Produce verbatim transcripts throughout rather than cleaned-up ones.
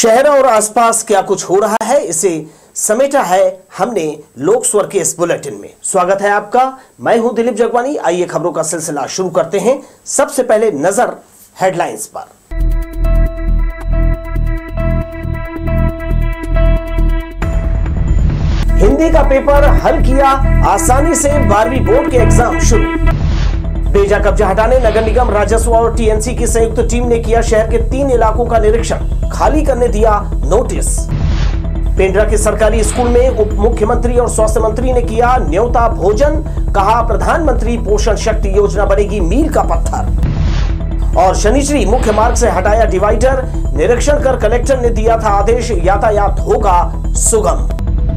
शहर और आसपास क्या कुछ हो रहा है, इसे समेटा है हमने लोक स्वर के इस बुलेटिन में। स्वागत है आपका, मैं हूं दिलीप जगवानी। आइए खबरों का सिलसिला शुरू करते हैं। सबसे पहले नजर हेडलाइंस पर। हिंदी का पेपर हल किया आसानी से, बारहवीं बोर्ड के एग्जाम शुरू। बेजा कब्जा हटाने नगर निगम, राजस्व और टीएनसी की संयुक्त टीम ने किया शहर के तीन इलाकों का निरीक्षण, खाली करने दिया नोटिस। पेंड्रा के सरकारी स्कूल में उप मुख्यमंत्री और स्वास्थ्य मंत्री ने किया न्योता भोजन, कहा प्रधानमंत्री पोषण शक्ति योजना बनेगी मील का पत्थर। और शनिश्री मुख्य मार्ग से हटाया डिवाइडर, निरीक्षण कर कलेक्टर ने दिया था आदेश, यातायात होगा सुगम।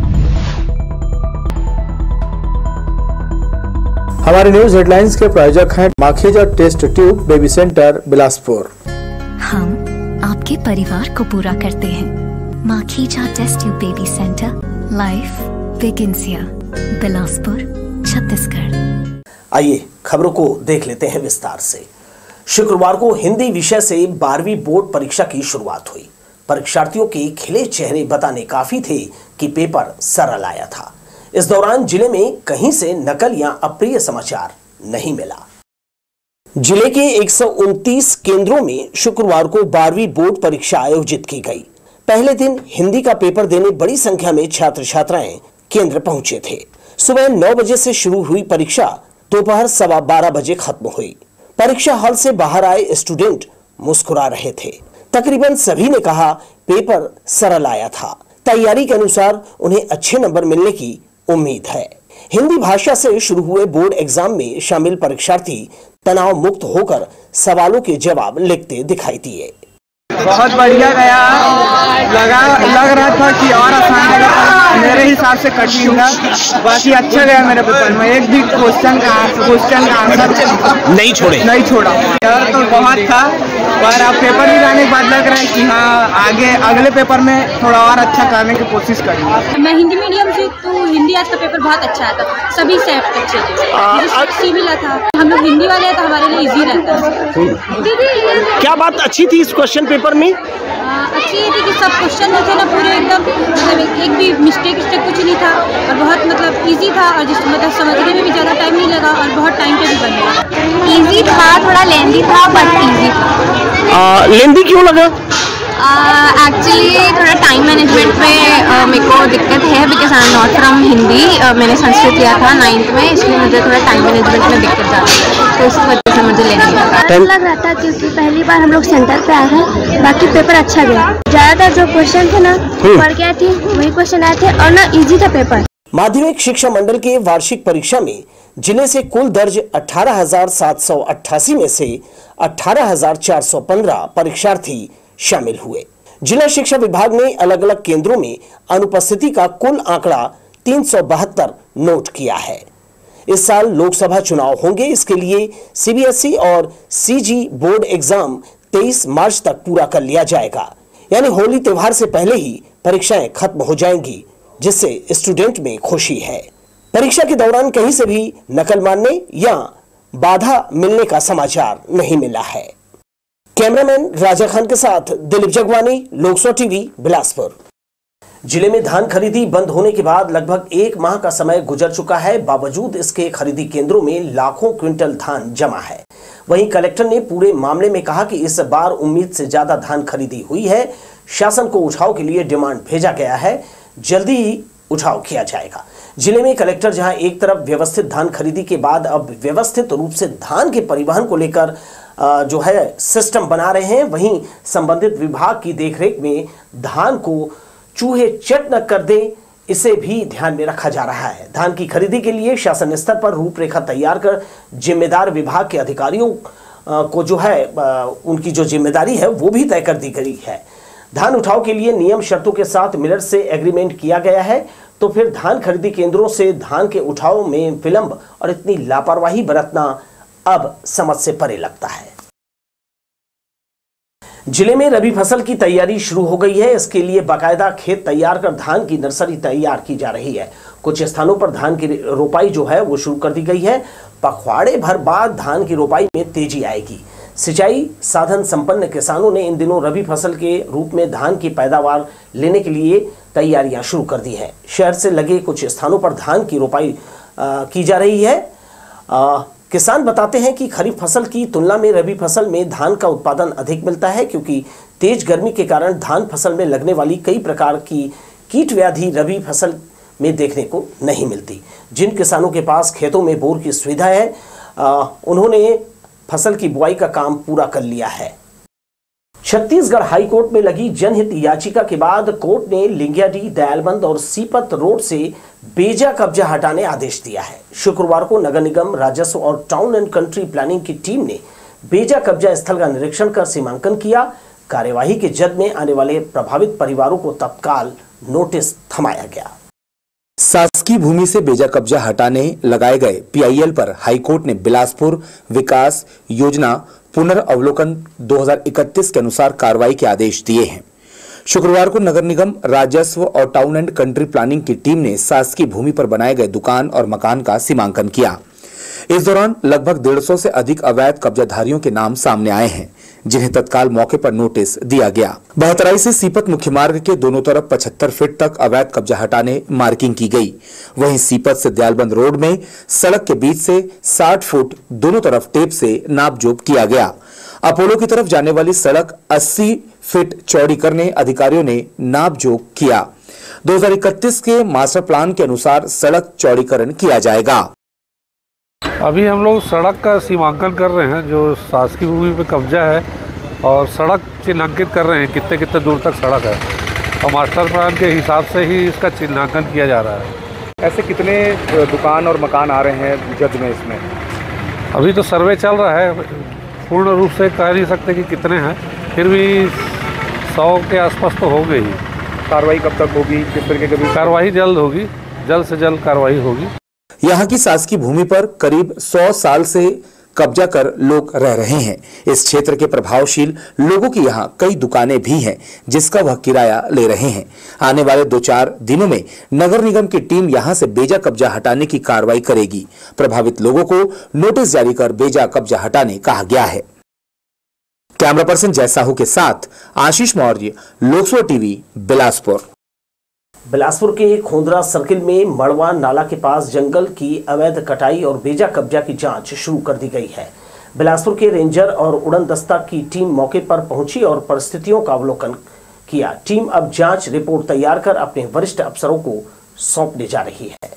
हमारे न्यूज हेडलाइंस के प्रायोजक हैं Makhija test tube baby centre Bilaspur. हम आपके परिवार को पूरा करते हैं। Makhija test tube baby centre, life begins here, Bilaspur, Chhattisgarh. आइए खबरों को देख लेते हैं विस्तार से। शुक्रवार को हिंदी विषय से बारहवीं बोर्ड परीक्षा की शुरुआत हुई। परीक्षार्थियों के खिले चेहरे बताने काफी थे कि पेपर सरल आया था। इस दौरान जिले में कहीं से नकल या अप्रिय समाचार नहीं मिला। जिले के एक सौ उनतीस केंद्रों में शुक्रवार को बारहवीं बोर्ड परीक्षा आयोजित की गई। पहले दिन हिंदी का पेपर देने बड़ी संख्या में छात्र छात्राएं केंद्र पहुंचे थे। सुबह नौ बजे से शुरू हुई परीक्षा दोपहर सवा बारह बजे खत्म हुई। परीक्षा हॉल से बाहर आए स्टूडेंट मुस्कुरा रहे थे। तकरीबन सभी ने कहा पेपर सरल आया था। तैयारी के अनुसार उन्हें अच्छे नंबर मिलने की उम्मीद है। हिंदी भाषा से शुरू हुए बोर्ड एग्जाम में शामिल परीक्षार्थी तनाव मुक्त होकर सवालों के जवाब लिखते दिखाई दिए। बहुत बढ़िया गया, लगा लग रहा था कि और आसान लगा, मेरे हिसाब से कठिन था। बाकी अच्छा गया मेरे पेपर में। एक भी क्वेश्चन का क्वेश्चन का आंसर नहीं छोड़े नहीं छोड़ा डर तो बहुत था, पर अब पेपर भी जाने के बाद लग रहा है कि हाँ आगे अगले पेपर में थोड़ा और अच्छा करने की कोशिश करूँगा। मैं हिंदी मीडियम से, तो हिंदी आज का पेपर बहुत अच्छा था। सभी सेट अच्छे थे, सी मिला था। हम लोग हिंदी वाले हैं तो हमारे लिए इजी रहता है। क्या बात अच्छी थी इस क्वेश्चन पेपर में? आ, अच्छी ये थी कि सब क्वेश्चन जो थे ना पूरे एकदम, मतलब एक भी मिस्टेक विस्टेक कुछ नहीं था और बहुत मतलब इजी था। और जिस मतलब समझने में भी ज़्यादा टाइम नहीं लगा और बहुत टाइम पे भी बन गया। इजी था, थोड़ा लेंदी था बट इजी था। लेंदी क्यों लगा? एक्चुअली uh, थोड़ा टाइम मैनेजमेंट में uh, मेरे को दिक्कत है, because I am not from Hindi. uh, मैंने संस्कृत लिया था नाइन्थ में, इसलिए मुझे थोड़ा टाइम मैनेजमेंट में दिक्कत ज़्यादा है, तो इस वजह से मुझे लेने लगा। लग रहा था क्योंकि पहली बार हम लोग सेंटर पे आए हैं। बाकी पेपर अच्छा गया, ज़्यादातर जो क्वेश्चन थे ना पढ़ गए थे वही क्वेश्चन आए थे और ना ईजी था पेपर। माध्यमिक शिक्षा मंडल के वार्षिक परीक्षा में जिले से कुल दर्ज अठारह हजार सात सौ अट्ठासी में से अठारह हजार चार सौ पंद्रह परीक्षार्थी शामिल हुए। जिला शिक्षा विभाग ने अलग अलग केंद्रों में अनुपस्थिति का कुल आंकड़ा तीन सौ बहत्तर नोट किया है। इस साल लोकसभा चुनाव होंगे, इसके लिए सीबीएसई और सीजी बोर्ड एग्जाम तेईस मार्च तक पूरा कर लिया जाएगा। यानी होली त्योहार से पहले ही परीक्षाएं खत्म हो जाएंगी, जिससे स्टूडेंट में खुशी है। परीक्षा के दौरान कहीं से भी नकल मारने या बाधा मिलने का समाचार नहीं मिला है। कैमरामैन राजा खान के साथ दिलीप जगवानी, लोक स्वर टीवी, बिलासपुर। जिले में धान खरीदी बंद होने के बाद लगभग एक माह का समय गुजर चुका है। बावजूद इसके खरीदी केंद्रों में लाखों क्विंटल धान जमा है। वहीं कलेक्टर ने पूरे मामले में कहा कि इस बार उम्मीद से ज्यादा धान खरीदी हुई है। शासन को उठाव के लिए डिमांड भेजा गया है, जल्दी ही उठाव किया जाएगा। जिले में कलेक्टर जहां एक तरफ व्यवस्थित धान खरीदी के बाद अब व्यवस्थित रूप से धान के परिवहन को लेकर जो है सिस्टम बना रहे हैं, वहीं संबंधित विभाग की देखरेख में धान को चूहे चट न कर दे, इसे भी ध्यान में रखा जा रहा है। धान की खरीदी के लिए शासन स्तर पर रूपरेखा तैयार कर जिम्मेदार विभाग के अधिकारियों को जो है उनकी जो जिम्मेदारी है वो भी तय कर दी गई है। धान उठाव के लिए नियम शर्तों के साथ मिलर से एग्रीमेंट किया गया है, तो फिर धान खरीदी केंद्रों से धान के उठाव में विलंब और इतनी लापरवाही बरतना अब समझ से परे लगता है। जिले में रबी फसल की तैयारी शुरू हो गई है। इसके लिए बाकायदा खेत तैयार कर धान की नर्सरी तैयार की जा रही है। कुछ स्थानों पर धान की रोपाई जो है वो शुरू कर दी गई है। पखवाड़े भर बाद धान की रोपाई में तेजी आएगी। सिंचाई साधन संपन्न किसानों ने इन दिनों रबी फसल के रूप में धान की पैदावार लेने के लिए तैयारियां शुरू कर दी है। शहर से लगे कुछ स्थानों पर धान की रोपाई आ, की जा रही है। आ, किसान बताते हैं कि खरीफ फसल की तुलना में रबी फसल में धान का उत्पादन अधिक मिलता है, क्योंकि तेज गर्मी के कारण धान फसल में लगने वाली कई प्रकार की कीट व्याधि रबी फसल में देखने को नहीं मिलती। जिन किसानों के पास खेतों में बोर की सुविधा है, आ, उन्होंने फसल की बुआई का काम पूरा कर लिया है। छत्तीसगढ़ हाईकोर्ट में लगी जनहित याचिका के बाद कोर्ट ने लिंगियाडीह, दयालबंद और सीपत रोड से बेजा कब्जा हटाने आदेश दिया है। शुक्रवार को नगर निगम, राजस्व और टाउन एंड कंट्री प्लानिंग की टीम ने बेजा कब्जा स्थल का निरीक्षण कर सीमांकन किया। कार्यवाही के जद में आने वाले प्रभावित परिवारों को तत्काल नोटिस थमाया गया। शासकीय भूमि से बेजा कब्जा हटाने लगाए गए पीआईएल पर हाईकोर्ट ने बिलासपुर विकास योजना पुनर्अवलोकन दो हज़ार इकतीस के अनुसार कार्रवाई के आदेश दिए हैं। शुक्रवार को नगर निगम, राजस्व और टाउन एंड कंट्री प्लानिंग की टीम ने शासकीय भूमि पर बनाए गए दुकान और मकान का सीमांकन किया। इस दौरान लगभग डेढ़ सौ से अधिक अवैध कब्जाधारियों के नाम सामने आए हैं, जिन्हें तत्काल मौके पर नोटिस दिया गया। बहतराई से सीपत मुख्य मार्ग के दोनों तरफ पचहत्तर फीट तक अवैध कब्जा हटाने मार्किंग की गई। वहीं सीपत से दयालबंद रोड में सड़क के बीच से साठ फुट दोनों तरफ टेप से नापजोप किया गया। अपोलो की तरफ जाने वाली सड़क अस्सी फीट चौड़ी करने अधिकारियों ने नापजोप किया। दो हज़ार इकतीस के मास्टर प्लान के अनुसार सड़क चौड़ीकरण किया जाएगा। अभी हम लोग सड़क का सीमांकन कर रहे हैं, जो शासकीय भूमि पे कब्जा है, और सड़क चिन्हांकित कर रहे हैं कितने कितने दूर तक सड़क है, और मास्टर प्लान के हिसाब से ही इसका चिन्हांकन किया जा रहा है। ऐसे कितने दुकान और मकान आ रहे हैं जद में इसमें? अभी तो सर्वे चल रहा है, पूर्ण रूप से कह नहीं सकते कि कितने हैं, फिर भी सौ के आसपास तो हो गई। कार्रवाई कब तक होगी, किस तरीके की? कार्रवाई जल्द होगी, जल्द से जल्द कार्रवाई होगी। यहाँ की शासकीय भूमि पर करीब सौ साल से कब्जा कर लोग रह रहे हैं। इस क्षेत्र के प्रभावशील लोगों की यहाँ कई दुकानें भी हैं, जिसका वह किराया ले रहे हैं। आने वाले दो चार दिनों में नगर निगम की टीम यहाँ से बेजा कब्जा हटाने की कार्रवाई करेगी। प्रभावित लोगों को नोटिस जारी कर बेजा कब्जा हटाने कहा गया है। कैमरा पर्सन जय साहू के साथ आशीष मौर्य, लोकसभा टीवी, बिलासपुर। बिलासपुर के खोंदरा सर्किल में मड़वा नाला के पास जंगल की अवैध कटाई और बेजा कब्जा की जांच शुरू कर दी गई है। बिलासपुर के रेंजर और उड़न दस्ता की टीम मौके पर पहुंची और परिस्थितियों का अवलोकन किया। टीम अब जांच रिपोर्ट तैयार कर अपने वरिष्ठ अफसरों को सौंपने जा रही है।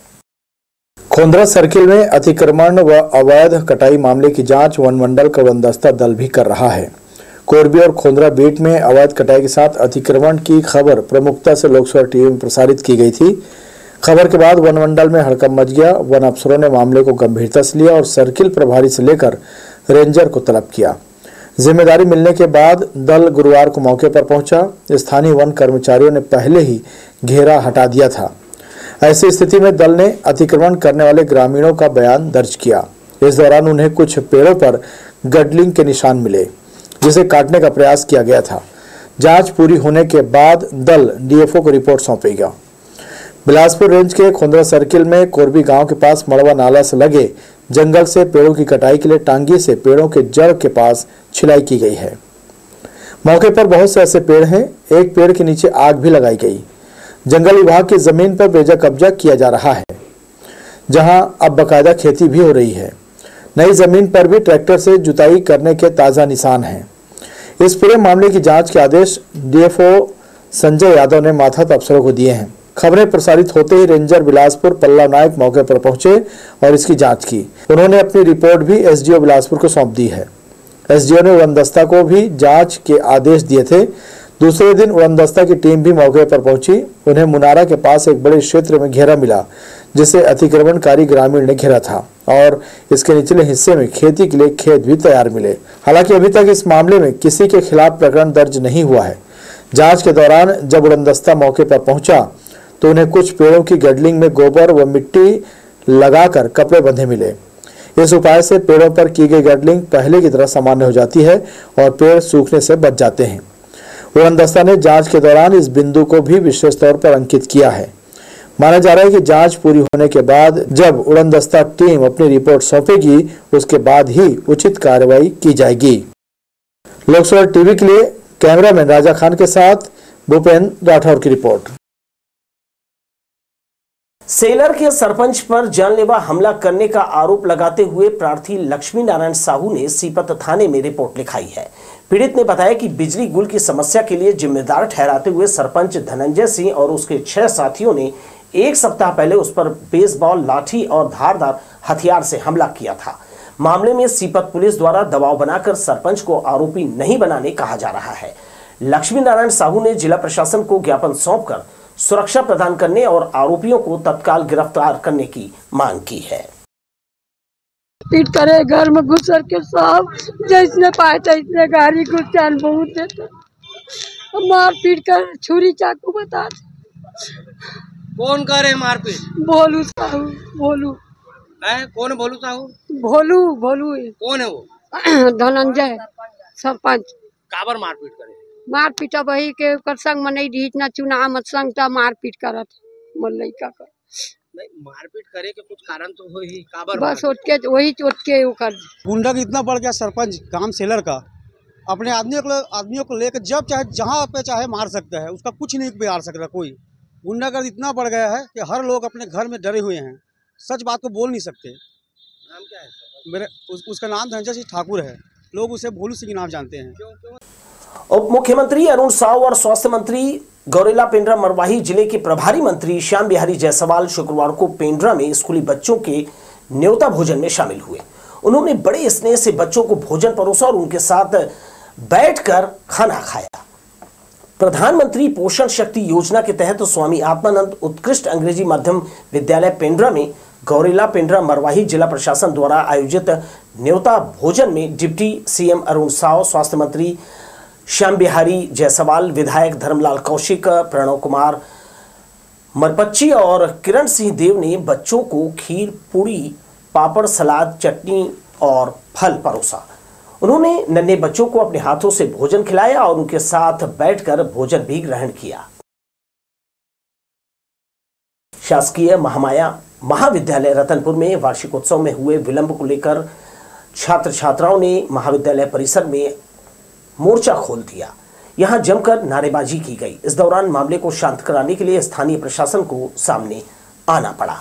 खोंदरा सर्किल में अतिक्रमण व अवैध कटाई मामले की जांच वन मंडल का उड़न दस्ता दल भी कर रहा है। कोरबी और खोंदरा बीट में अवैध कटाई के साथ अतिक्रमण की खबर प्रमुखता से लोकसभा टीवी में प्रसारित की गई थी। खबर के बाद वन मंडल में हड़कंप मच गया। वन अफसरों ने मामले को गंभीरता से लिया और सर्किल प्रभारी से लेकर रेंजर को तलब किया। जिम्मेदारी मिलने के बाद दल गुरुवार को मौके पर पहुंचा। स्थानीय वन कर्मचारियों ने पहले ही घेरा हटा दिया था। ऐसी स्थिति में दल ने अतिक्रमण करने वाले ग्रामीणों का बयान दर्ज किया। इस दौरान उन्हें कुछ पेड़ों पर गडलिंग के निशान मिले, जिसे काटने का प्रयास किया गया था। जांच पूरी होने के बाद दल डीएफओ को रिपोर्ट सौंपेगा। बिलासपुर रेंज के खोंदरा सर्किल में कोरबी गांव के पास मड़वा नाला से लगे जंगल से पेड़ों की कटाई के लिए टांगी से पेड़ों के जड़ के पास छिलाई की गई है। मौके पर बहुत से ऐसे पेड़ हैं। एक पेड़ के नीचे आग भी लगाई गई। जंगल विभाग की जमीन पर बेजा कब्जा किया जा रहा है, जहां अब बाकायदा खेती भी हो रही है। नई जमीन पर भी ट्रैक्टर से जुताई करने के ताजा निशान हैं। इस पूरे मामले की जांच के आदेश डीएफओ संजय यादव ने माथात अफसरों को दिए हैं। खबरें प्रसारित होते ही रेंजर बिलासपुर पल्लव नायक मौके पर पहुंचे और इसकी जांच की। उन्होंने अपनी रिपोर्ट भी एसडीओ बिलासपुर को सौंप दी है। एसडीओ ने उड़न दस्ता को भी जांच के आदेश दिए थे। दूसरे दिन उड़न दस्ता की टीम भी मौके पर पहुंची। उन्हें मुनारा के पास एक बड़े क्षेत्र में घेरा मिला, जिसे अतिक्रमणकारी ग्रामीण ने घेरा था और इसके निचले हिस्से में खेती के लिए खेत भी तैयार मिले। हालांकि अभी तक इस मामले में किसी के खिलाफ प्रकरण दर्ज नहीं हुआ है। जांच के दौरान जब उड़न दस्ता मौके पर पहुंचा तो उन्हें कुछ पेड़ों की गडलिंग में गोबर व मिट्टी लगाकर कपड़े बंधे मिले। इस उपाय से पेड़ों पर की गई गडलिंग पहले की तरह सामान्य हो जाती है और पेड़ सूखने से बच जाते हैं। उड़न दस्ता ने जांच के दौरान इस बिंदु को भी विशेष तौर पर अंकित किया है। माना जा रहा है कि जांच पूरी होने के बाद जब उड़न दस्ता टीम अपनी रिपोर्ट सौंपेगी, उसके बाद ही उचित कार्रवाई की जाएगी। लोकसभा टीवी के लिए कैमरामैन राजा खान के साथ भूपेंद्र राठौर की रिपोर्ट। सेलर के सरपंच पर जानलेवा हमला करने का आरोप लगाते हुए प्रार्थी लक्ष्मी नारायण साहू ने सीपत थाने में रिपोर्ट लिखाई है। पीड़ित ने बताया कि बिजली गुल की समस्या के लिए जिम्मेदार ठहराते हुए सरपंच धनंजय सिंह और उसके छह साथियों ने एक सप्ताह पहले उस पर बेसबॉल लाठी और धारदार हथियार से हमला किया था। मामले में सीपत पुलिस द्वारा दबाव बनाकर सरपंच को आरोपी नहीं बनाने कहा जा रहा है। लक्ष्मी नारायण साहू ने जिला प्रशासन को ज्ञापन सौंपकर सुरक्षा प्रदान करने और आरोपियों को तत्काल गिरफ्तार करने की मांग की है। पीट करे घर में घुस के सब जैसने पाए तैसने गाड़ी को चाल बहुत देते, मार पीट कर छुरी चाकू बता। कौन करे मारपीट? भोलू साहू। भोलू है? कौन भोलू साहू? भोलू भोलू है। कौन है वो? धनंजय सरपंच। काबर मारपीट करे? मार पीटा वही के कर संग में नहीं ढीठ ना चुनाव मत संग ता मार पीट करत मल्लई का कर नहीं मारपीट करे के कुछ कारण तो हो ही काबर बस उठके वही उठके वो कर गुंडा इतना बढ़ गया सरपंच काम सेलर का अपने आदमियों को आदमियों को लेकर जब चाहे जहाँ पे चाहे मार सकता है, उसका कुछ नहीं बिगाड़ सकता कोई। गुंडागर्द इतना बढ़ गया है कि हर लोग अपने घर में डरे हुए हैं, सच बात को बोल नहीं सकते। नाम क्या है मेरे उस, उसका नाम धनंजय सिंह ठाकुर है, लोग उसे भोलू सिंह के नाम जानते हैं। क्यों क्यों? उप मुख्यमंत्री अरुण साव और स्वास्थ्य मंत्री गौरेला पेंड्रा मरवाही जिले के प्रभारी मंत्री श्याम बिहारी जायसवाल शुक्रवार को पेंड्रा में स्कूली बच्चों के न्योता भोजन में शामिल हुए। उन्होंने बड़े स्नेह से बच्चों को भोजन परोसा और उनके साथ बैठकर खाना खाया। प्रधानमंत्री पोषण शक्ति योजना के तहत स्वामी आत्मानंद उत्कृष्ट अंग्रेजी माध्यम विद्यालय पेंड्रा में गौरेला पेंड्रा मरवाही जिला प्रशासन द्वारा आयोजित न्योता भोजन में डिप्टी सीएम अरुण साव, स्वास्थ्य मंत्री श्याम बिहारी जायसवाल, विधायक धर्मलाल कौशिक, प्रणव कुमार मरपच्ची और किरण सिंह देव ने बच्चों को खीर, पूरी, पापड़, सलाद, चटनी और फल परोसा। उन्होंने नन्हे बच्चों को अपने हाथों से भोजन खिलाया और उनके साथ बैठकर भोजन भी ग्रहण किया। शासकीय महामाया महाविद्यालय रतनपुर में वार्षिकोत्सव में हुए विलंब को लेकर छात्र छात्राओं ने महाविद्यालय परिसर में मोर्चा खोल दिया। यहां जमकर नारेबाजी की गई। इस दौरान मामले को शांत कराने के लिए स्थानीय प्रशासन को सामने आना पड़ा।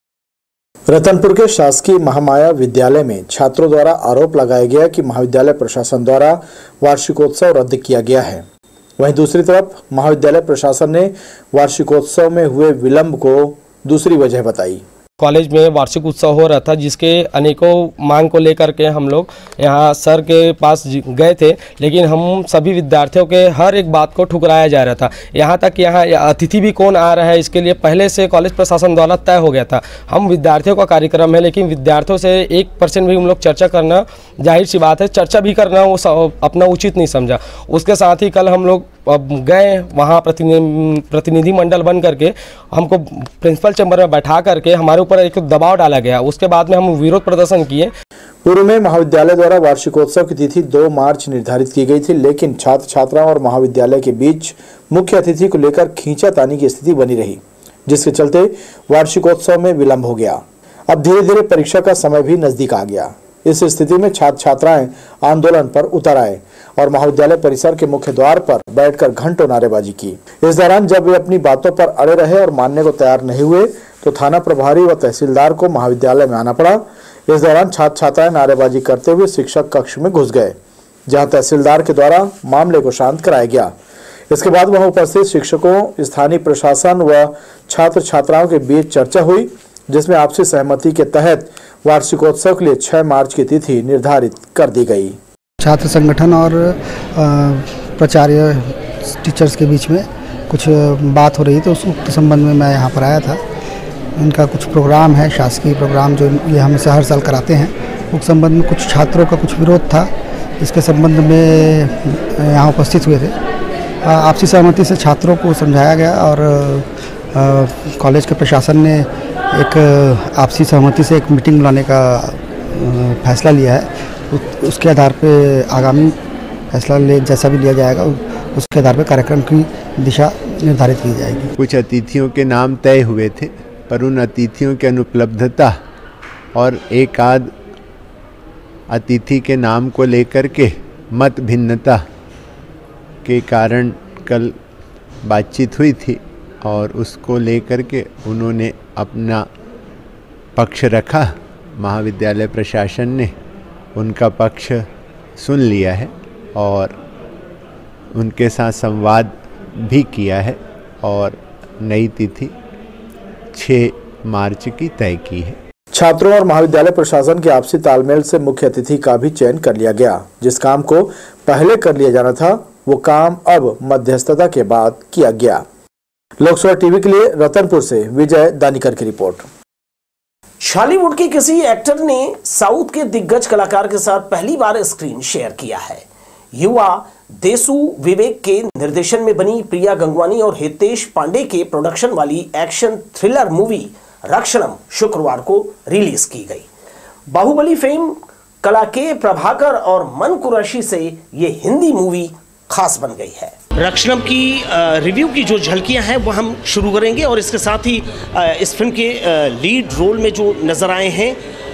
रतनपुर के शासकीय महामाया विद्यालय में छात्रों द्वारा आरोप लगाया गया कि महाविद्यालय प्रशासन द्वारा वार्षिकोत्सव रद्द किया गया है। वहीं दूसरी तरफ महाविद्यालय प्रशासन ने वार्षिकोत्सव में हुए विलंब को दूसरी वजह बताई। कॉलेज में वार्षिक उत्सव हो रहा था, जिसके अनेकों मांग को लेकर के हम लोग यहाँ सर के पास गए थे, लेकिन हम सभी विद्यार्थियों के हर एक बात को ठुकराया जा रहा था। यहाँ तक यहाँ अतिथि भी कौन आ रहा है इसके लिए पहले से कॉलेज प्रशासन द्वारा तय हो गया था। हम विद्यार्थियों का कार्यक्रम है, लेकिन विद्यार्थियों से एक परसेंट भी हम लोग चर्चा करना जाहिर सी बात है, चर्चा भी करना वो अपना उचित नहीं समझा। उसके साथ ही कल हम लोग अब गए वहाँ प्रतिनिधि प्रतिनिधि मंडल बन करके हमको प्रिंसिपल चैम्बर में बैठा करके हमारे ऊपर एक दबाव डाला गया। उसके बाद में हम विरोध प्रदर्शन किए। पूर्व में महाविद्यालय द्वारा वार्षिकोत्सव की तिथि दो मार्च निर्धारित की गई थी, लेकिन छात्र छात्राओं और महाविद्यालय के बीच मुख्य अतिथि को लेकर खींचातानी की स्थिति बनी रही, जिसके चलते वार्षिकोत्सव में विलंब हो गया। अब धीरे धीरे परीक्षा का समय भी नजदीक आ गया। इस स्थिति में छात्र छात्राएं आंदोलन पर उतर आए और महाविद्यालय परिसर के मुख्य द्वार पर बैठकर घंटों नारेबाजी की। इस दौरान जब वे अपनी बातों पर अड़े रहे और मानने को तैयार नहीं हुए तो थाना प्रभारी व तहसीलदार को महाविद्यालय में आना पड़ा। इस दौरान छात्र छात्राएं नारेबाजी करते हुए शिक्षक कक्ष में घुस गए, जहां तहसीलदार के द्वारा मामले को शांत कराया गया। इसके बाद वहां उपस्थित शिक्षकों, स्थानीय प्रशासन व छात्र छात्राओं के बीच चर्चा हुई, जिसमें आपसी सहमति के तहत वार्षिकोत्सव के लिए छह मार्च की तिथि निर्धारित कर दी गई। छात्र संगठन और प्राचार्य टीचर्स के बीच में कुछ बात हो रही तो उस संबंध में मैं यहाँ पर आया था। इनका कुछ प्रोग्राम है, शासकीय प्रोग्राम जो ये हमेशा हर साल कराते हैं, उस संबंध में कुछ छात्रों का कुछ विरोध था। इसके संबंध में यहाँ उपस्थित हुए थे। आपसी सहमति से छात्रों को समझाया गया और कॉलेज के प्रशासन ने एक आपसी सहमति से एक मीटिंग बुलाने का फैसला लिया है। उसके आधार पे आगामी फैसला ले जैसा भी लिया जाएगा उसके आधार पे कार्यक्रम की दिशा निर्धारित की जाएगी। कुछ अतिथियों के नाम तय हुए थे, पर उन अतिथियों की अनुपलब्धता और एक आध अतिथि के नाम को लेकर के मत भिन्नता के कारण कल बातचीत हुई थी और उसको लेकर के उन्होंने अपना पक्ष रखा। महाविद्यालय प्रशासन ने उनका पक्ष सुन लिया है और उनके साथ संवाद भी किया है और नई तिथि छह मार्च की तय की है। छात्रों और महाविद्यालय प्रशासन के आपसी तालमेल से मुख्य अतिथि का भी चयन कर लिया गया। जिस काम को पहले कर लिया जाना था वो काम अब मध्यस्थता के बाद किया गया। लोकसभा टीवी के लिए रतनपुर से विजय दानिकर की रिपोर्ट। बॉलीवुड के किसी एक्टर ने साउथ के दिग्गज कलाकार के साथ पहली बार स्क्रीन शेयर किया है। युवा देसु विवेक के निर्देशन में बनी प्रिया गंगवानी और हितेश पांडे के प्रोडक्शन वाली एक्शन थ्रिलर मूवी रक्षणम शुक्रवार को रिलीज की गई। बाहुबली फेम कला के प्रभाकर और मन कुरैशी से ये हिंदी मूवी खास बन गई है। रक्षणम की रिव्यू की जो झलकियां हैं वो हम शुरू करेंगे और इसके साथ ही इस फिल्म के लीड रोल में जो नजर आए हैं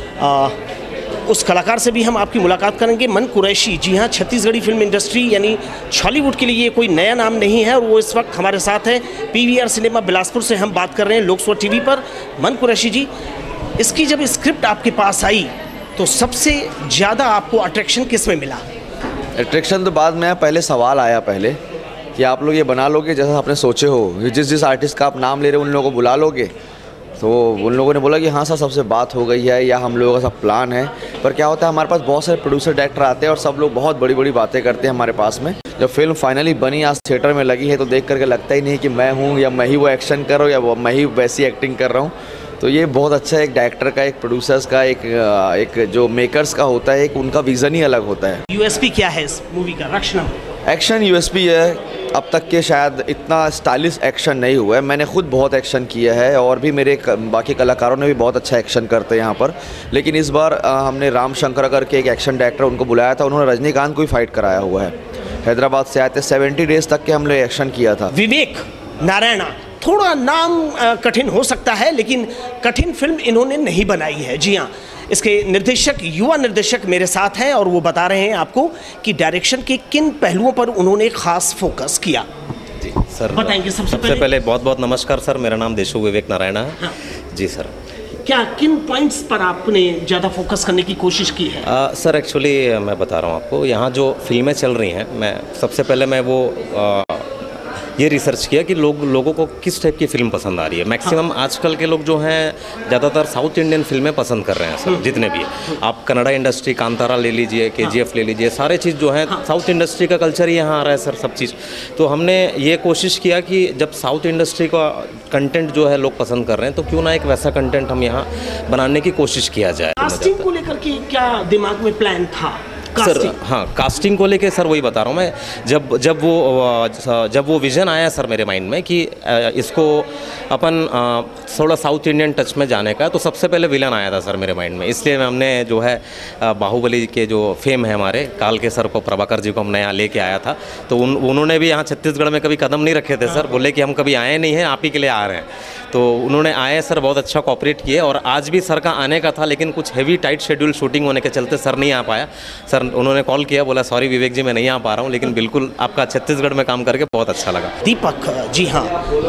उस कलाकार से भी हम आपकी मुलाकात करेंगे। मन कुरैशी, जी हाँ, छत्तीसगढ़ी फिल्म इंडस्ट्री यानी बॉलीवुड के लिए ये कोई नया नाम नहीं है और वो इस वक्त हमारे साथ है। पीवीआर सिनेमा बिलासपुर से हम बात कर रहे हैं लोकसभा टीवी पर। मन कुरैशी जी, इसकी जब स्क्रिप्ट आपके पास आई तो सबसे ज़्यादा आपको अट्रैक्शन किस में मिला? अट्रैक्शन तो बाद में पहले सवाल आया पहले कि आप लोग ये बना लोगे जैसा आपने सोचे हो, जिस जिस आर्टिस्ट का आप नाम ले रहे हो उन लोगों को बुला लोगे? तो उन लोगों ने बोला कि हाँ सर, सबसे बात हो गई है या हम लोगों का सब प्लान है। पर क्या होता है, हमारे पास बहुत सारे प्रोड्यूसर डायरेक्टर आते हैं और सब लोग बहुत बड़ी बड़ी बातें करते हैं हमारे पास में। जब फिल्म फाइनली बनी, आज थिएटर में लगी है, तो देख करके लगता ही नहीं कि मैं हूँ या मैं ही वो एक्शन कर रहा हूँ या मैं ही वैसी एक्टिंग कर रहा हूँ। तो ये बहुत अच्छा है, एक डायरेक्टर का, एक प्रोड्यूसर्स का, एक एक जो मेकर्स का होता है, एक उनका विज़न ही अलग होता है। यूएसपी क्या है इस मूवी का? रक्षणम एक्शन यूएसपी है। अब तक के शायद इतना स्टाइलिश एक्शन नहीं हुआ है। मैंने खुद बहुत एक्शन किया है और भी मेरे बाकी कलाकारों ने भी बहुत अच्छा एक्शन करते हैं यहाँ पर। लेकिन इस बार हमने राम शंकर करके एक एक्शन डायरेक्टर उनको बुलाया था, उन्होंने रजनीकांत को ही फाइट कराया हुआ है। हैदराबाद से आए थे, सेवेंटी डेज तक के हमने एक्शन किया था। विवेक नारायणा, थोड़ा नाम कठिन हो सकता है लेकिन कठिन फिल्म इन्होंने नहीं बनाई है। जी हाँ, इसके निर्देशक, युवा निर्देशक मेरे साथ हैं और वो बता रहे हैं आपको कि डायरेक्शन के किन पहलुओं पर उन्होंने खास फोकस किया। जी सर, बताएंगे। सबसे, सबसे पहले, पहले बहुत बहुत नमस्कार सर, मेरा नाम देशु विवेक नारायण है। हाँ। जी सर, क्या किन पॉइंट्स पर आपने ज़्यादा फोकस करने की कोशिश की है? आ, सर एक्चुअली मैं बता रहा हूँ आपको, यहाँ जो फिल्में चल रही हैं, मैं सबसे पहले मैं वो आ, ये रिसर्च किया कि लोग लोगों को किस टाइप की फिल्म पसंद आ रही है। मैक्सिमम हाँ। आजकल के लोग जो हैं ज़्यादातर साउथ इंडियन फिल्में पसंद कर रहे हैं सर, जितने भी आप कन्नड़ा इंडस्ट्री, कांतारा ले लीजिए, केजीएफ ले लीजिए, सारे चीज़ जो है हाँ। साउथ इंडस्ट्री का कल्चर ही यहाँ आ रहा है सर, सब चीज़। तो हमने ये कोशिश किया कि जब साउथ इंडस्ट्री का कंटेंट जो है लोग पसंद कर रहे हैं तो क्यों ना एक वैसा कंटेंट हम यहाँ बनाने की कोशिश किया जाए। कास्टिंग को लेकर के क्या दिमाग में प्लान था? सर हाँ, कास्टिंग को लेके सर वही बता रहा हूँ मैं, जब जब वो जब वो विज़न आया सर मेरे माइंड में कि इसको अपन थोड़ा साउथ इंडियन टच में जाने का, तो सबसे पहले विलन आया था सर मेरे माइंड में। इसलिए हमने जो है बाहुबली के जो फेम है हमारे काल के सर को, प्रभाकर जी को हमने यहाँ लेके आया था। तो उन उन्होंने भी यहाँ छत्तीसगढ़ में कभी कदम नहीं रखे थे सर, बोले कि हम कभी आए नहीं हैं, आप ही के लिए आ रहे हैं। तो उन्होंने आए सर, बहुत अच्छा कोऑपरेट किए और आज भी सर का आने का था लेकिन कुछ हेवी टाइट शेड्यूल शूटिंग होने के चलते सर नहीं आ पाया। सर उन्होंने कॉल किया, बोला सॉरी विवेक जी मैं नहीं आ पा रहा हूँ, लेकिन बिल्कुल आपका छत्तीसगढ़ में काम करके बहुत अच्छा लगा। दीपक जी हाँ,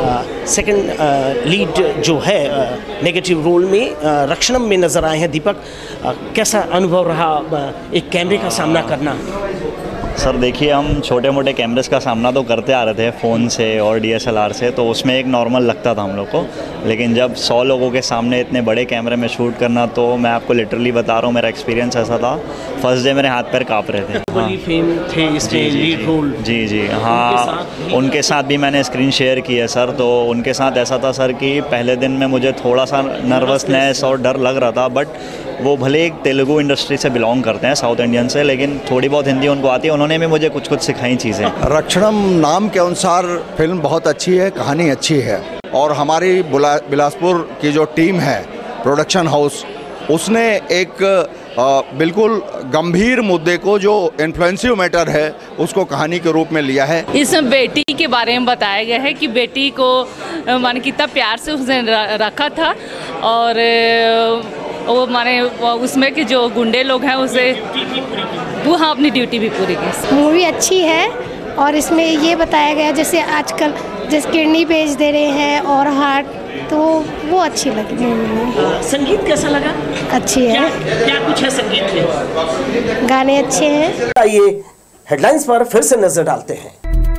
सेकंड लीड जो है नेगेटिव रोल में रक्षणम में नजर आए हैं। दीपक, कैसा अनुभव रहा एक कैमरे का सामना करना? सर देखिए, हम छोटे मोटे कैमरेस का सामना तो करते आ रहे थे फ़ोन से और डीएसएलआर से, तो उसमें एक नॉर्मल लगता था हम लोग को। लेकिन जब सौ लोगों के सामने इतने बड़े कैमरे में शूट करना, तो मैं आपको लिटरली बता रहा हूँ, मेरा एक्सपीरियंस ऐसा था, फर्स्ट डे मेरे हाथ पैर काँप रहे थे। हाँ। फेम थे इसमें लीड रोल। जी जी हाँ, उनके साथ भी मैंने स्क्रीन शेयर की है सर। तो उनके साथ ऐसा था सर कि पहले दिन में मुझे थोड़ा सा नर्वसनेस और डर लग रहा था, बट वो भले एक तेलुगु इंडस्ट्री से बिलोंग करते हैं, साउथ इंडियन से, लेकिन थोड़ी बहुत हिंदी उनको आती है। उन्होंने भी मुझे कुछ कुछ सिखाई चीज़ें। रक्षणम नाम के अनुसार फिल्म बहुत अच्छी है, कहानी अच्छी है और हमारी बिलासपुर की जो टीम है, प्रोडक्शन हाउस, उसने एक आ, बिल्कुल गंभीर मुद्दे को, जो इन्फ्लुएंसिव मैटर है, उसको कहानी के रूप में लिया है। इसमें बेटी के बारे में बताया गया है कि बेटी को माने कितना प्यार से उसने रखा था और वो माने उसमें के जो गुंडे लोग हैं उसे वहाँ अपनी ड्यूटी भी पूरी की। मूवी अच्छी है और इसमें ये बताया गया जैसे आजकल जैसे किडनी बेच दे रहे हैं और हार्ट, तो वो अच्छी लगी मूवी। संगीत कैसा लगा? अच्छी है। क्या, क्या कुछ है संगीत में? गाने अच्छे हैं। आइए हेडलाइंस पर फिर से नजर डालते हैं।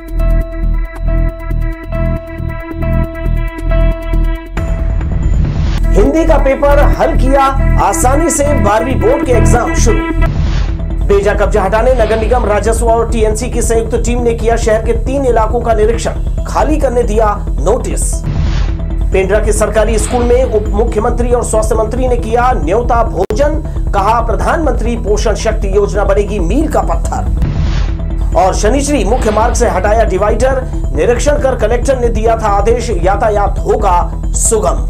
हिंदी का पेपर हल किया आसानी से, बारहवीं बोर्ड के एग्जाम शुरू। बेजा कब्जा हटाने नगर निगम, राजस्व और टीएनसी की संयुक्त टीम ने किया शहर के तीन इलाकों का निरीक्षण, खाली करने दिया नोटिस। पेंड्रा के सरकारी स्कूल में उप मुख्यमंत्री और स्वास्थ्य मंत्री ने किया न्योता भोजन, कहा प्रधानमंत्री पोषण शक्ति योजना बनेगी मील का पत्थर। और शनिश्री मुख्य मार्ग से हटाया डिवाइडर, निरीक्षण कर कलेक्टर ने दिया था आदेश, यातायात होगा सुगम।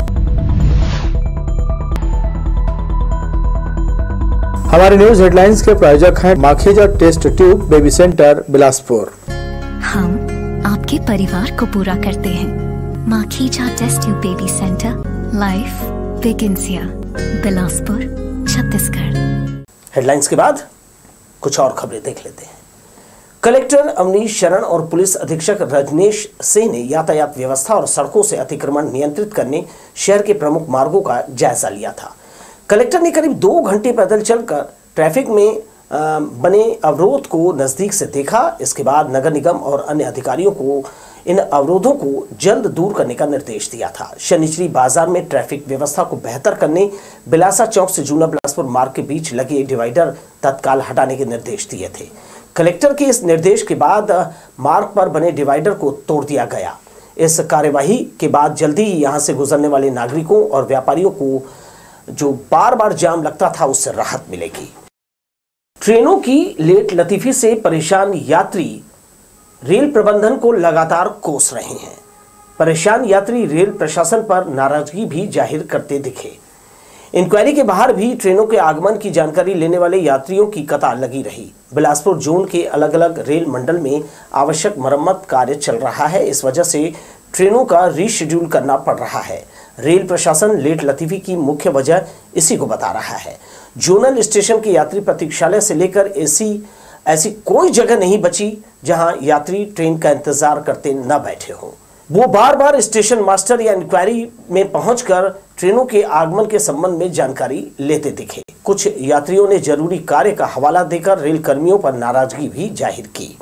हमारे न्यूज हेडलाइंस के प्रायोजक हैं Makhija test tube baby centre Bilaspur. हम आपके परिवार को पूरा करते हैं। Makhija test tube baby centre, life begins here, Bilaspur, Chhattisgarh. Headlines के बाद कुछ और खबरें देख लेते हैं। कलेक्टर अवनीश शरण और पुलिस अधीक्षक रजनेश सिंह ने यातायात व्यवस्था और सड़कों से अतिक्रमण नियंत्रित करने शहर के प्रमुख मार्गों का जायजा लिया था। कलेक्टर ने करीब दो घंटे पैदल चलकर ट्रैफिक में बने अवरोध को नजदीक से देखा। इसके बाद नगर निगम और अन्य अधिकारियों को इन अवरोधों को जल्द दूर करने का निर्देश दिया था। शनिश्री बाजार में ट्रैफिक व्यवस्था को बेहतर करने बिलासा चौक से जूना बिलासपुर मार्ग के बीच लगे डिवाइडर तत्काल हटाने के निर्देश दिए थे। कलेक्टर के इस निर्देश के बाद मार्ग पर बने डिवाइडर को तोड़ दिया गया। इस कार्यवाही के बाद जल्दी ही यहां से गुजरने वाले नागरिकों और व्यापारियों को जो बार बार जाम लगता था उससे राहत मिलेगी। ट्रेनों की लेट लतीफी से परेशान यात्री रेल प्रबंधन को लगातार कोस रहे हैं। परेशान यात्री रेल प्रशासन पर नाराजगी भी जाहिर करते दिखे। इंक्वायरी के बाहर भी ट्रेनों के आगमन की जानकारी लेने वाले यात्रियों की कतार लगी रही। बिलासपुर जोन के अलग अलग रेल मंडल में आवश्यक मरम्मत कार्य चल रहा है। इस वजह से ट्रेनों का रीशेड्यूल करना पड़ रहा है। रेल प्रशासन लेट लतीफी की मुख्य वजह इसी को बता रहा है। जोनल स्टेशन के यात्री प्रतीक्षालय से लेकर एसी ऐसी कोई जगह नहीं बची जहां यात्री ट्रेन का इंतजार करते न बैठे हों। वो बार बार स्टेशन मास्टर या इंक्वायरी में पहुंचकर ट्रेनों के आगमन के संबंध में जानकारी लेते दिखे। कुछ यात्रियों ने जरूरी कार्य का हवाला देकर रेल कर्मियों पर नाराजगी भी जाहिर की।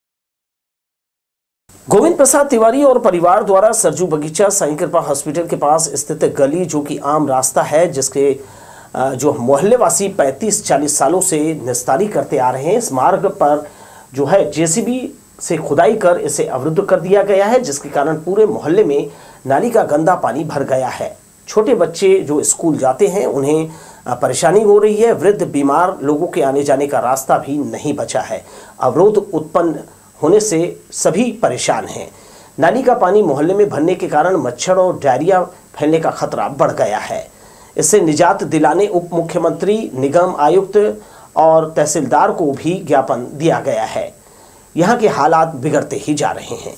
गोविंद प्रसाद तिवारी और परिवार द्वारा सरजू बगीचा साईं कृपा हॉस्पिटल के पास स्थित गली, जो कि आम रास्ता है जिसके जो मोहल्ले वासी पैंतीस चालीस सालों से निस्तारी करते आ रहे हैं, इस मार्ग पर जो है जेसीबी से खुदाई कर इसे अवरुद्ध कर दिया गया है, जिसके कारण पूरे मोहल्ले में नाली का गंदा पानी भर गया है। छोटे बच्चे जो स्कूल जाते हैं उन्हें परेशानी हो रही है। वृद्ध बीमार लोगों के आने जाने का रास्ता भी नहीं बचा है। अवरोध उत्पन्न होने से सभी परेशान हैं। नाली का पानी मोहल्ले में भरने के कारण मच्छर और डायरिया फैलने का खतरा बढ़ गया है। इससे निजात दिलाने उप मुख्यमंत्री, निगम आयुक्त और तहसीलदार को भी ज्ञापन दिया गया है। यहाँ के हालात बिगड़ते ही जा रहे हैं।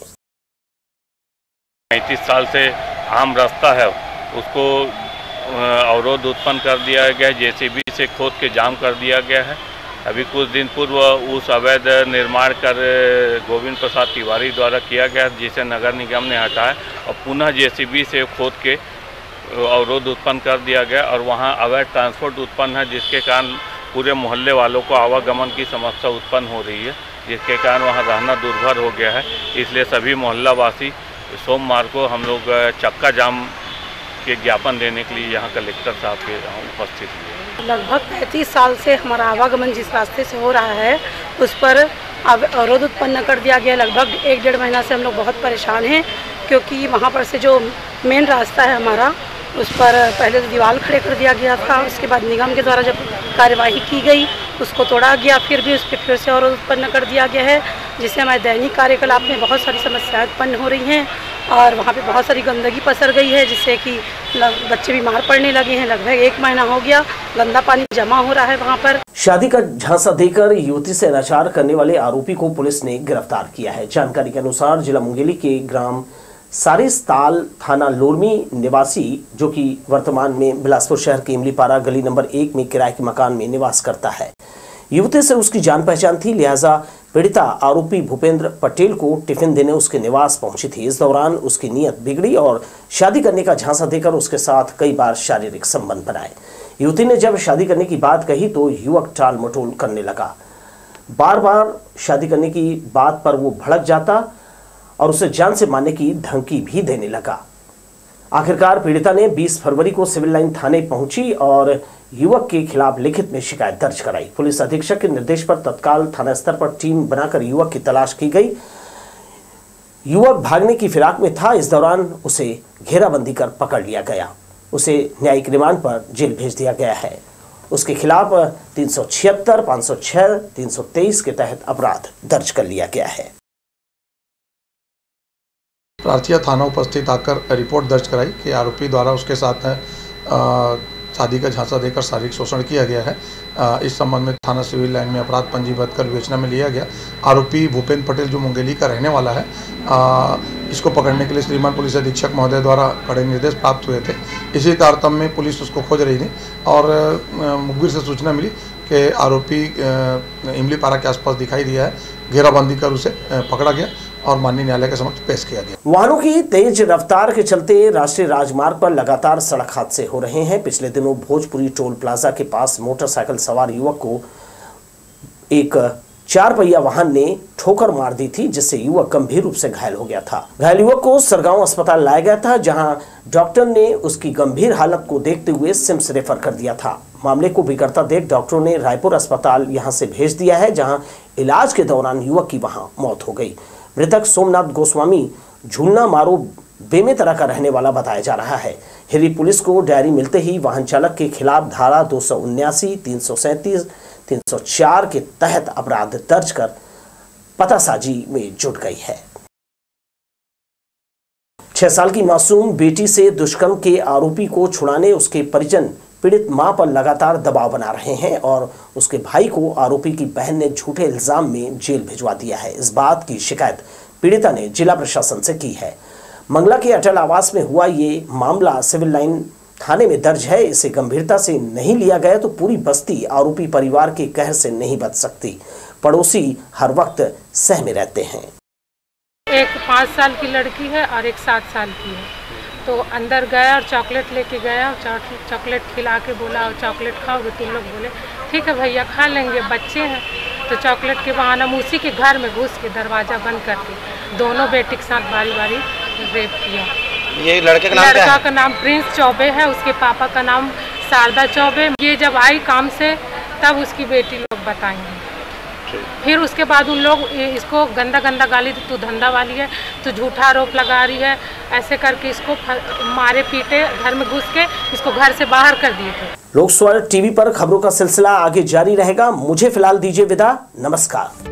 पैंतीस साल से आम रास्ता है, उसको अवरोध उत्पन्न कर दिया गया, जेसीबी से खोद के जाम कर दिया गया है। अभी कुछ दिन पूर्व उस अवैध निर्माण कर गोविंद प्रसाद तिवारी द्वारा किया गया, जिसे नगर निगम ने हटाया और पुनः जेसीबी से खोद के अवरोध उत्पन्न कर दिया गया और वहां अवैध ट्रांसपोर्ट उत्पन्न है, जिसके कारण पूरे मोहल्ले वालों को आवागमन की समस्या उत्पन्न हो रही है, जिसके कारण वहां रहना दुर्भर हो गया है। इसलिए सभी मोहल्ला वासी सोमवार को हम लोग चक्का जाम के ज्ञापन देने के लिए यहाँ कलेक्टर साहब के उपस्थित हुए। लगभग पैंतीस साल से हमारा आवागमन जिस रास्ते से हो रहा है उस पर अवरोध उत्पन्न कर दिया गया। लगभग एक डेढ़ महीना से हम लोग बहुत परेशान हैं, क्योंकि वहाँ पर से जो मेन रास्ता है हमारा, उस पर पहले तो दीवार खड़े कर दिया गया था, उसके बाद निगम के द्वारा जब कार्यवाही की गई उसको तोड़ा गया, फिर भी उस पर फिर से अवरोध उत्पन्न कर दिया गया है, जिससे हमारे दैनिक कार्यकलाप में बहुत सारी समस्याएं उत्पन्न हो रही हैं और वहाँ पे बहुत सारी गंदगी पसर गई है, जिससे कि बच्चे बीमार पड़ने लगे हैं। लगभग एक महीना हो गया गंदा पानी जमा हो रहा है वहाँ पर। शादी का झांसा देकर युवती से अनाचार करने वाले आरोपी को पुलिस ने गिरफ्तार किया है। जानकारी के अनुसार जिला मुंगेली के ग्राम सारिस्ताल थाना लोरमी निवासी, जो कि वर्तमान में बिलासपुर शहर के इमलीपारा गली नंबर एक में किराए के मकान में निवास करता है, युवती से उसकी जान पहचान थी, लिहाजा पीड़िता आरोपी भूपेंद्र पटेल को टिफिन देने उसके निवास पहुंची थी। इस दौरान उसकी नीयत बिगड़ी और शादी करने का झांसा देकर उसके साथ कई बार शारीरिक संबंध बनाए। युवती ने जब शादी करने की बात कही तो युवक टाल मटोल करने लगा। बार बार शादी करने की बात पर वो भड़क जाता और उसे जान से मारने की धमकी भी देने लगा। आखिरकार पीड़िता ने बीस फरवरी को सिविल लाइन थाने पहुंची और युवक के खिलाफ लिखित में शिकायत दर्ज कराई। पुलिस अधीक्षक के निर्देश पर तत्काल थाना स्तर पर टीम बनाकर युवक की तलाश की गई। युवक भागने की फिराक में था। इस दौरान उसे घेराबंदी कर पकड़ लिया गया। उसे न्यायिक रिमांड पर जेल भेज दिया गया है। उसके खिलाफ तीन सौ छिहत्तर, पाँच सौ छह, तीन सौ तेईस के तहत अपराध दर्ज कर लिया गया है। प्रार्थिया थाना उपस्थित आकर रिपोर्ट दर्ज कराई कि आरोपी द्वारा उसके साथ आ, शादी का झांसा देकर शारीरिक शोषण किया गया है। आ, इस संबंध में थाना सिविल लाइन में अपराध पंजीबद्ध कर विवेचना में लिया गया। आरोपी भूपेंद्र पटेल जो मुंगेली का रहने वाला है, आ, इसको पकड़ने के लिए श्रीमान पुलिस अधीक्षक महोदय द्वारा कड़े निर्देश प्राप्त हुए थे। इसी तारतम्य में पुलिस उसको खोज रही थी और मुखबिर से सूचना मिली कि आरोपी इमलीपारा के आसपास दिखाई दिया है। घेराबंदी कर उसे पकड़ा गया और माननीय न्यायालय के समक्ष पेश किया गया। वाहनों की तेज रफ्तार के चलते राष्ट्रीय राजमार्ग पर लगातार सड़क हादसे हो रहे हैं। पिछले दिनों भोजपुरी टोल प्लाजा के पास मोटरसाइकिल सवार युवक को एक चार पहिया वाहन ने ठोकर मार दी थी, जिससे युवक गंभीर रूप से घायल हो गया था। घायल युवक को सरगांव अस्पताल लाया गया था, जहां डॉक्टर ने उसकी गंभीर हालत को देखते हुए सिम्स रेफर कर दिया था। मामले को बिगड़ता देख डॉक्टरों ने रायपुर अस्पताल यहां से भेज दिया है, जहां इलाज के दौरान युवक की वहां मौत हो गई। मृतक सोमनाथ गोस्वामी झूलना मारो बेमेतरा का रहने वाला बताया जा रहा है। हिरी पुलिस को डायरी मिलते ही वाहन चालक के खिलाफ धारा दो सौ उन्यासी, तीन सौ सैंतीस, तीन सौ चार के तहत अपराध दर्ज कर पतासाजी में जुट गई है। छह साल की मासूम बेटी से दुष्कर्म के आरोपी को छुड़ाने उसके परिजन पीड़ित मां पर लगातार दबाव बना रहे हैं और उसके भाई को आरोपी की बहन ने झूठे इल्जाम में जेल भिजवा दिया है। इस बात की शिकायत पीड़िता ने जिला प्रशासन से की है। मंगला के अटल आवास में हुआ ये मामला सिविल लाइन थाने में दर्ज है। इसे गंभीरता से नहीं लिया गया तो पूरी बस्ती आरोपी परिवार के कहर से नहीं बच सकती। पड़ोसी हर वक्त सहमे रहते हैं। एक पाँच साल की लड़की है और एक सात साल की है। तो अंदर गया और चॉकलेट लेके गया, चॉकलेट खिला के बोला चॉकलेट खाओगे तुम लोग? बोले ठीक है भैया खा लेंगे, बच्चे हैं। तो चॉकलेट के बहाना उसी के घर में घुस के दरवाज़ा बंद करके दोनों बेटी के साथ बारी बारी रेप किया। ये लड़के का नाम क्या है? लड़का का नाम प्रिंस चौबे है, उसके पापा का नाम शारदा चौबे। ये जब आई काम से तब उसकी बेटी लोग बताएंगे। फिर उसके बाद उन लोग इसको गंदा गंदा गाली, तू धंधा वाली है, तू झूठा आरोप लगा रही है, ऐसे करके इसको मारे पीटे, घर में घुस के इसको घर से बाहर कर दिए थे। लोक स्वर टीवी पर खबरों का सिलसिला आगे जारी रहेगा। मुझे फिलहाल दीजिए विदा। नमस्कार।